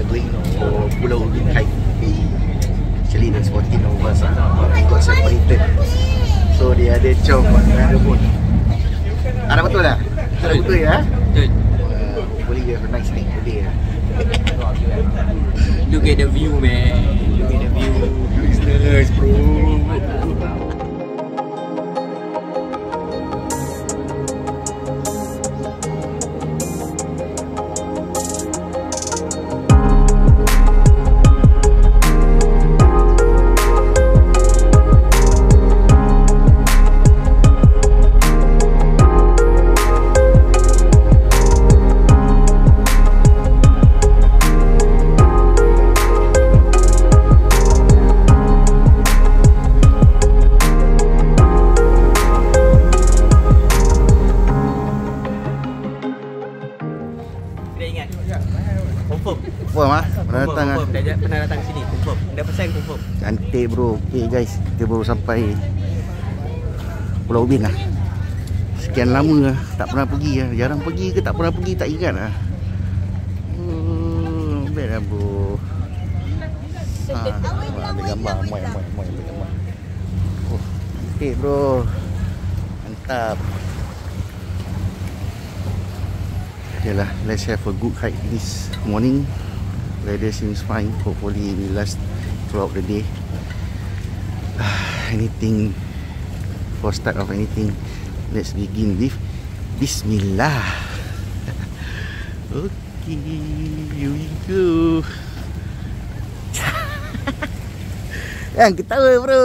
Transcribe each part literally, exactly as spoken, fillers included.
going for Pulau Ubin hike. Actually that's fourteen of us lah, but we got separated. So dia ada jom dengan remote. Ada betul tak? Betul, betul ya? Betul. Uh, hopefully we have a nice day today. Look at the view, man. Look at the view. It's nice, bro. Confirm ah, pernah datang ah. Dah pernah datang sini, confirm. Dah pesan confirm. Cantik bro. Okay guys, kita baru sampai Pulau Ubin lah. Sekian lama lah, tak pernah pergi lah. Jarang pergi ke tak pernah pergi, tak ingat lah. Hmm, best lah bro. Ha, ada gambar, moy, moy, moy, ada gambar. Oh, cantik bro. Mantap. Okay lah, let's have a good hike this morning. Weather seems fine. Hopefully it will last throughout the day. Anything for start of anything, let's begin with Bismillah. Okay, here we go. Yang ketawa bro.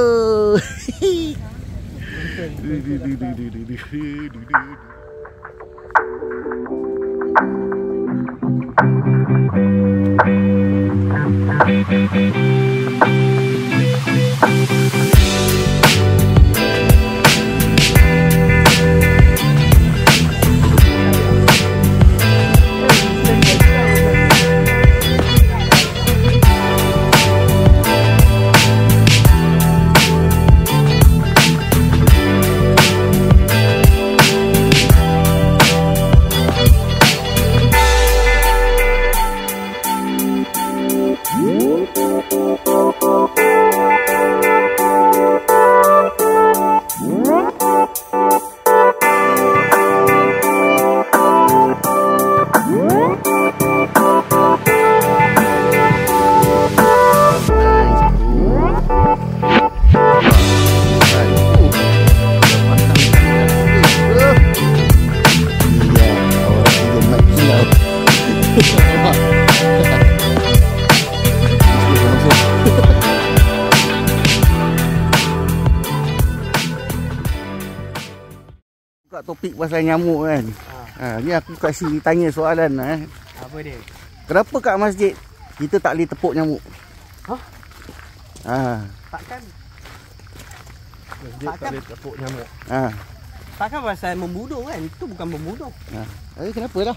Topik pasal nyamuk kan. Ha. Ha, ni aku kasih tanya soalan eh. Apa dia? Kenapa kat masjid kita tak boleh tepuk nyamuk? Hah? Ha. Takkan masjid tak boleh tepuk nyamuk. Ha. Takkan pasal membunuh kan? Itu bukan membunuh. Ha. Eh kenapa lah?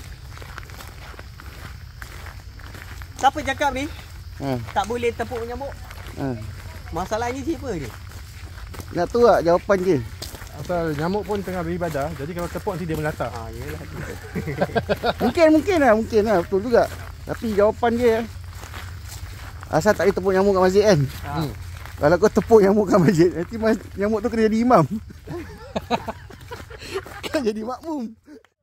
Siapa cakap ni? Ha. Tak boleh tepuk nyamuk? Ha. Masalahnya siapa ni? Nak tahu tak jawapan dia? Asal nyamuk pun tengah beribadah, jadi kalau tepuk nanti dia melata. Ha, yalah. Mungkin, mungkin lah, mungkin lah, betul juga. Tapi jawapan dia, asal tak boleh tepuk nyamuk kat masjid kan? Ha. Hmm. Kalau kau tepuk nyamuk kat masjid, nanti nyamuk tu kena jadi imam. Kan jadi makmum.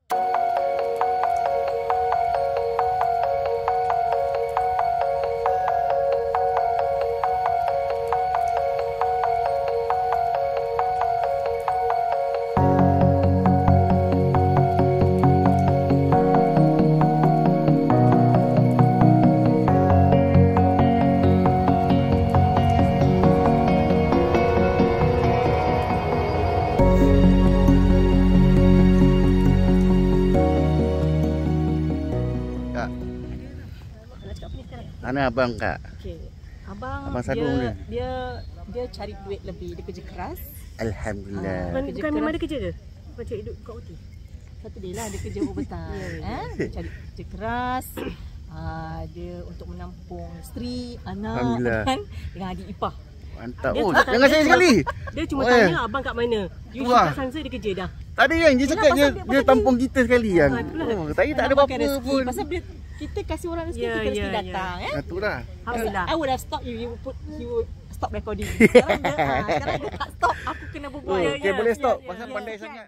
Mana abang kak? Okey. Abang, abang dia, dia dia dia cari duit lebih, dia kerja keras. Alhamdulillah. Ha, bukan bukan memang dia kerja ke? Bukan cari duit kat O T. Satu dia lah, dia kerja overtime. eh? Dia cari kerja keras. Uh, dia untuk menampung isteri, anak kan, dengan adik ipar. Mantap. Dia Oh, cuma jangan saya sekali. Dia cuma oh, tanya eh. abang kat mana. You Wah. kat Sansa dia kerja dah. Tadi yang dia cakap dia, dia, dia tampung kita sekali yang. Ha, Oh, tadi tak ada apa-apa rezeki, pun. Pasal dia kita kasih orang rezeki, Ya, kita mesti ya, ya. datang eh. Itulah. Alhamdulillah. I would have stopped you, you would put, you would stop recording. Sekarang dia, ah, sekarang dia tak stop, aku kena berbual. Oh, okey, ya, boleh ya, stop. ya, Pasal ya. pandai sangat.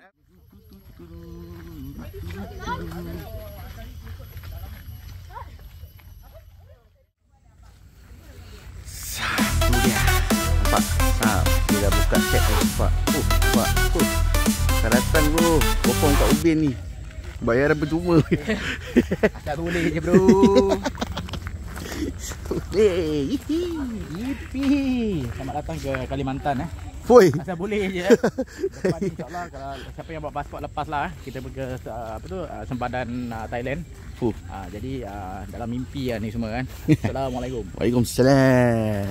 Tu dia. Nampak? Ha, dia dah buka chat dah, nampak. Oh, nampak. Oh. Dah datang bro. Popong kat Ubin ni. Bayaran percuma. Tak boleh je bro. Boleh. Yipi. Selamat datang ke Kalimantan eh. Foi. Asal boleh je. Lepas ni insyaAllah kalau siapa yang buat pasport lepas lah, kita pergi ke uh, apa tu uh, sempadan uh, Thailand. Fuh. Uh, jadi uh, dalam mimpi lah ni semua kan. Assalamualaikum. Waalaikumsalam.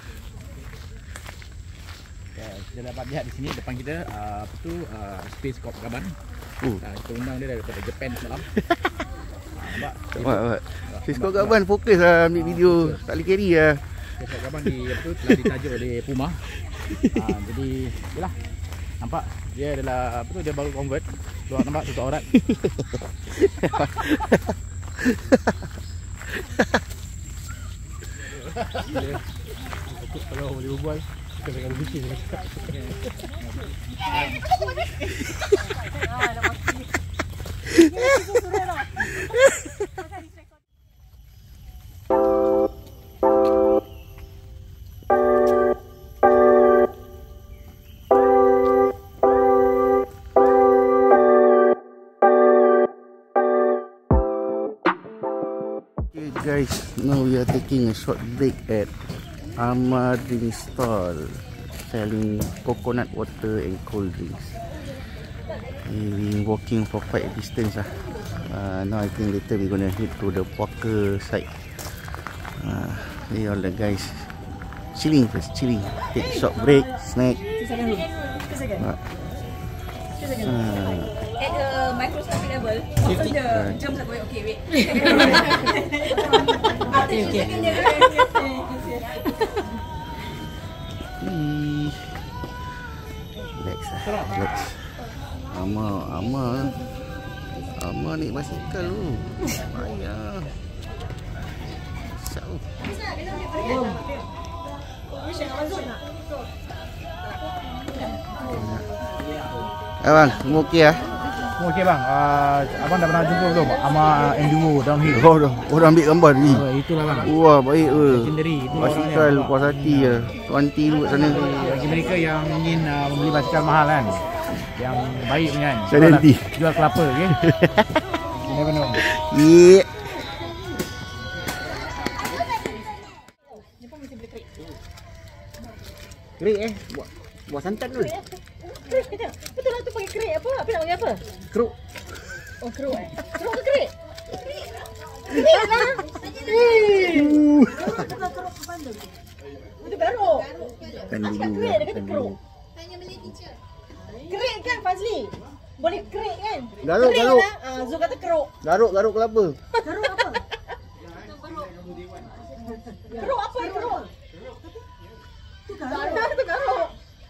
Okay, kita dapat lihat di sini depan kita uh, apa tu uh, Space Corp Gaban. Oh. Uh, kita undang dia daripada Japan semalam. uh, nampak? Nampak nampak. Fisko Gaban fokus lah ambil video. Tak boleh carry lah. Space Corp Gaban di apa tu telah ditajuk oleh Puma. uh, jadi yalah. Nampak dia adalah apa tu, dia baru convert. Luar nampak tutup aurat. Gila. Kalau boleh berbual kita akan berfikir. Ah, dah mati. Okay guys, now we are taking a short break at Amar Drink Stall, selling coconut water and cold drinks. We've been walking for quite a distance lah. Uh, now I think later we're gonna head to the Puaka side. Uh, hey, all the guys chilling first, chilling. Take a short break, snack. Uh, uh, At a microscopic level, all the germs are going. Okay, wait. Okay, okay. Ih. Relax lah, relax. Ama, Ama Ama naik basikal tu. Payah. Sao. Abang, semua okey lah? Semua okey bang. Uh, abang dah pernah jumpa belum Ama Enduro downhill? Oh, dah, oh, dah ambil gambar ni. Oh, itulah bang. Wah, baik ke. Legendary. Itu Basikal orang puas hati lah. Tuanti dulu kat sana. bagi mereka yang ingin uh, membeli basikal mahal kan, yang baik punya kan, Saya nanti. jual kelapa okey. You never know. Yeah. Kerik eh, buat buat santan tu. Kerik kejap. Betul lah tu pakai kerik apa? Apa nak panggil apa? Keruk. Oh, keruk eh. Keruk ke kerik? Kerik lah. Bukan keruk ke bandung. Itu garuk. Kan dulu. Kerik dia kata Kan keruk. dulu. Kerik kan Fazli? Boleh kerik kan? Garuk, Kerik garuk. lah. Ah, Zul kata keruk. Garuk, garuk kelapa. Keruk apa? Keruk apa keruk? Itu garuk. Itu garuk.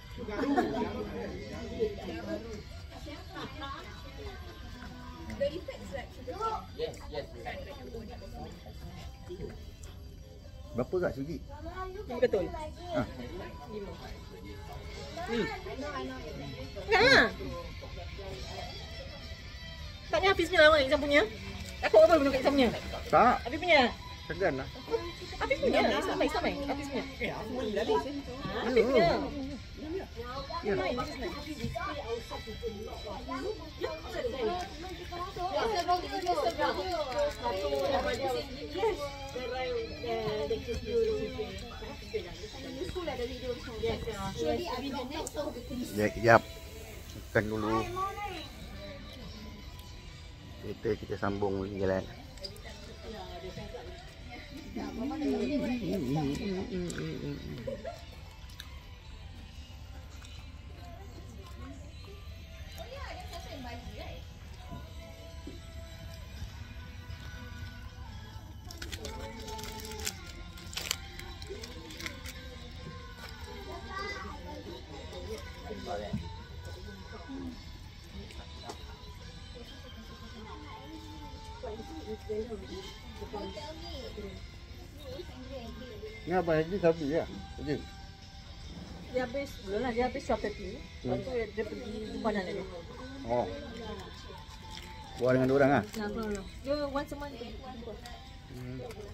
Berapa kat segi? Betul. Ha. Lima. Ni. Ha. Taknya Hafiz punya lah, Izam punya. Aku apa belum kat Izam punya? Tak. Hafiz punya. Segan lah. Hafiz punya. Islam mai, Islam mai. Hafiz punya. Eh, aku boleh dah habis. Hafiz punya. Ya. Mai, this is nice. Ya, kejap. Makan dulu. Kita kita sambung lagi jalan. Ni apa ni sapi ya? Okey. Dia habis, belum lah, dia habis twelve thirty. Lepas tu dia pergi jumpa anak dia. Oh. Buat dengan orang ah. Nah, belum belum. Dia once a month pergi jumpa. Hmm.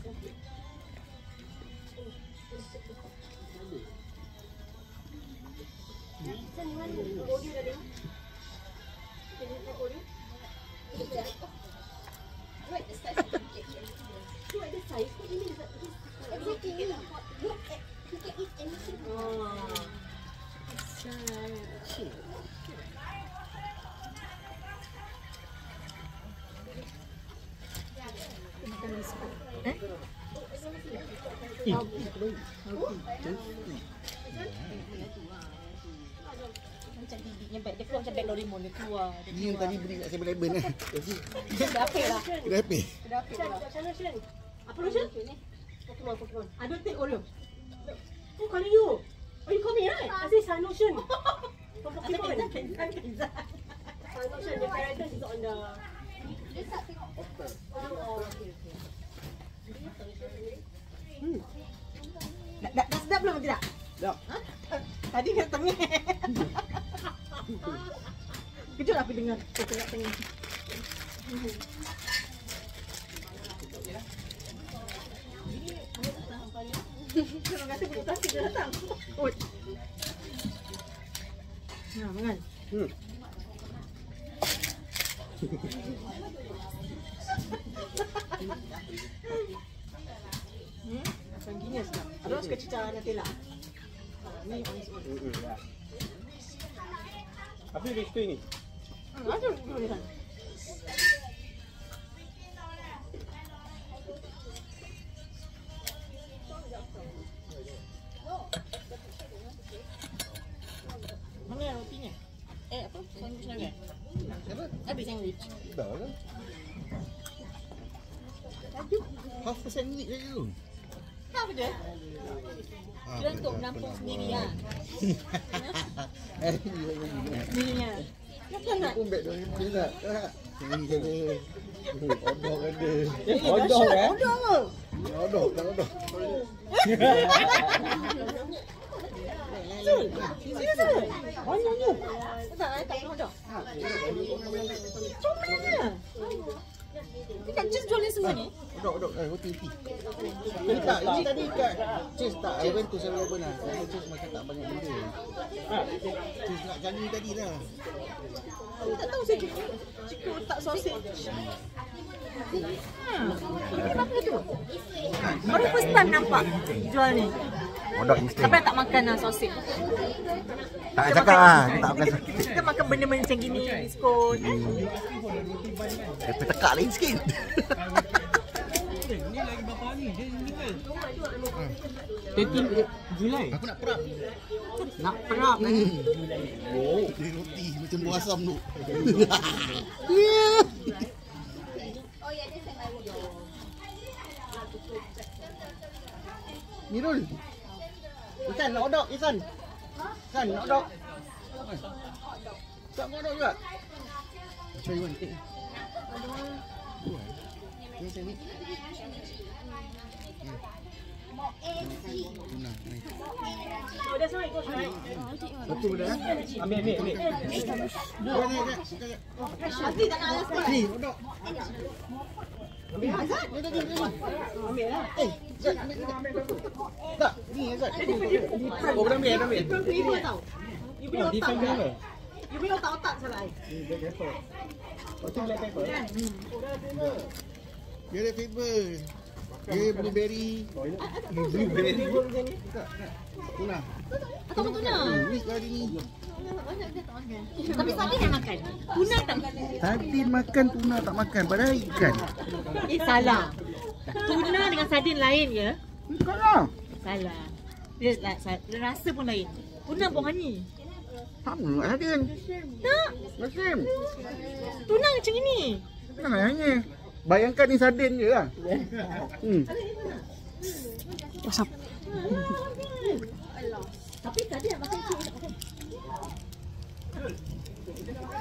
Macam bibinya beg, dia keluar macam beg Doraemon, dia keluar. Ni yang tadi beli kat seven eleven eh. Dah apik lah. Dah habis. Dah apik lah. Apa lotion? Pokemon, Pokemon. I don't take Oreo. Who calling you? Oh, you call me, right? I say sun lotion. From Pokemon. Kenza, Kenza, Kenza. Sun lotion, the character is on the... Oh, okay, okay. Hmm. Dah, dah, dah sedap belum tidak? Dah. Ha? Tadi kat tengah. Kejut aku dengar kat tengah. Orang kata budak tasik dia datang. Oi. Nah, mangan. Hmm. Hmm, macam gini sedap. Ada suka cicah Nutella. Ha, ni on its own. Hmm. Dah. Apa dia suka ni? Hmm, ada boleh kan? Mana rotinya? Eh, apa? Sandwich lagi? Apa? Habis sandwich. Dah lah. Laju. Half a sandwich je tu. Apa je? Dia untuk menampung sendiri lah. Eh, ni lagi ni. Sendirinya. Kenapa nak? Pun beg dua ribu tak? Tak. Sini ada. Odok ada. Odok eh? Odok. Odok, tak odok. Serius ke? Banyaknya. Tak, tak nak odok. Comelnya. Dia kat just jual ni semua ni? Odok, odok. Eh, roti roti. Ini tak, ini tadi kat Cheese tak. I went to seven eleven lah. Saya Cheese macam tak banyak benda. Cheese nak janji tadi lah. Aku tak tahu saya cakap. Cakap tak sausage. Hmm. Ini apa tu? Baru first time nampak jual ni. Odok instant. Tapi tak makan lah sausage. Tak nak cakap lah. Tak makan sakit. Kita makan benda-benda macam gini, biskut. Eh? Dia tekak lain sikit. Ni lagi berapa hari? Dia meninggal. thirteen Julai. Aku nak perap. Nak perap eh? Oh, dia roti macam buah asam tu. Mirul. Isan nak odok, Isan. Isan nak odok. Tak nak odok juga. Try one take. Ni sini. Tuna, ni. Oh, that's right. Go right. Satu dah. Ambil, ambil, ambil. Dua ni, ni. Nanti tak nak alas Ni, odok. Ambil Azad. Ni tadi, ni. Ambil lah. Eh, Zat, ambil ni. Tak, ni Zat. Oh, dah ambil, dah ambil. Different flavor tau. You punya Oh, otak different kan? flavor. You punya otak-otak salah I. Ni black pepper. Oh, tu black pepper. Kan? Dia ada flavor. Dia blueberry. Blueberry. Tuna. Atau apa tuna? Ni kali ni. Tapi sardin yang makan. Tuna tak makan. Sardin makan, tuna tak makan. Padahal ikan. Eh salah. Tuna dengan sardin lain ya? Ikan lah. Salah. Dia, dia rasa pun lain. Tuna pun honey. Sama dengan sardin. Tak. Macam. Tuna macam ini. Kan hanya. Bayangkan ni sardin je lah. Hmm. Asap. Tapi tadi nak makan cik nak makan.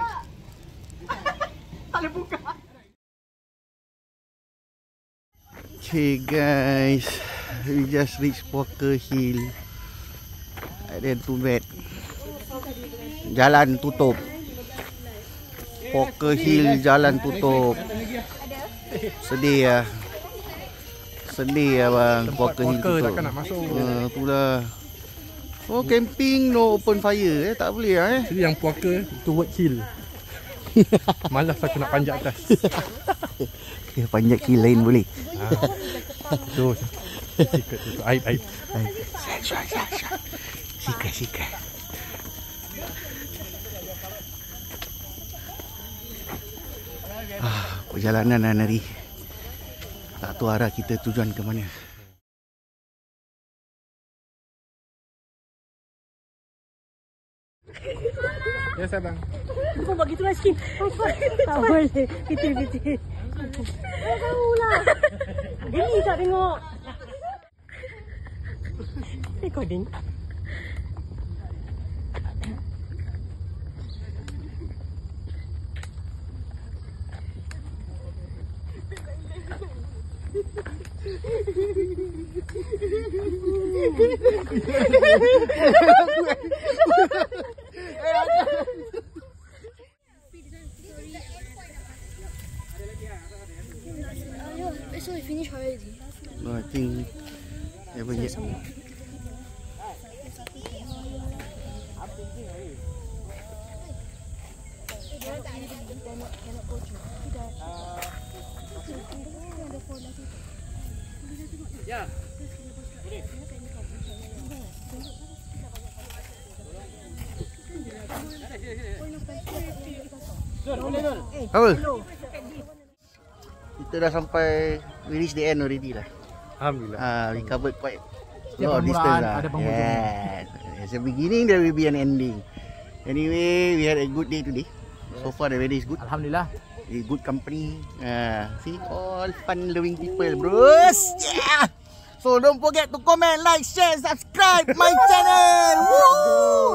Tak boleh buka. Okay guys, we just reached Walker Hill. And then too bad, jalan tutup. Walker Hill jalan tutup. Sedih ya. Sedih ya bang, Walker Hill tutup. Takkan nak masuk. Uh, itulah. Oh camping no open fire eh, tak boleh lah eh. Jadi yang puaka toward hill. Malas aku nak panjat atas. Ya, panjat hill lain boleh. Ha. Tu. Sikat tu. Aib aib. Syai syai syai. Sikat sikat. Ah, perjalanan hari. Tak tahu arah kita tujuan ke mana. Ya sabang. Kau buat gitu lah sikit. Tak boleh. Fitil-fitil. Tak tahulah. Geli tak tengok. Recording. So we finished already. No, I think haven't yet. Ya. Apa? Kita dah sampai, we reach the end already lah. Alhamdulillah. Ah, we covered quite Setiap lot of distance permulaan lah. ada penghujung. Yes. As a beginning, there will be an ending. Anyway, we had a good day today. So far the weather is good. Alhamdulillah. A good company. Ah, see, all fun-loving people, bros. Yeah. So don't forget to comment, like, share, subscribe my channel. Woo!